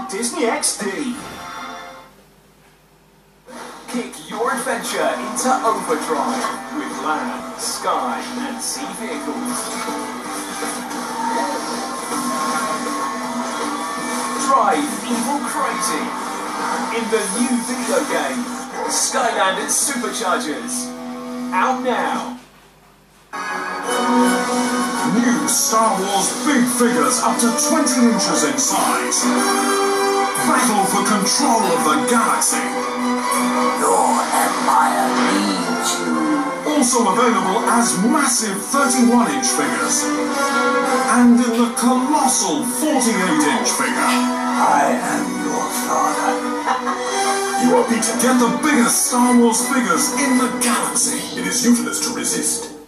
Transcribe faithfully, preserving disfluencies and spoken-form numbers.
Disney X D. Kick your adventure into overdrive with land, sky, and sea vehicles. Drive evil crazy in the new video game, Skylanders Superchargers. Out now. New Star Wars big figures up to twenty inches in size. Battle for control of the galaxy. Your empire needs you. Also available as massive thirty-one inch figures. And in the colossal forty-eight inch figure. I am your father. You are beaten. Get the biggest Star Wars figures in the galaxy. It is useless to resist.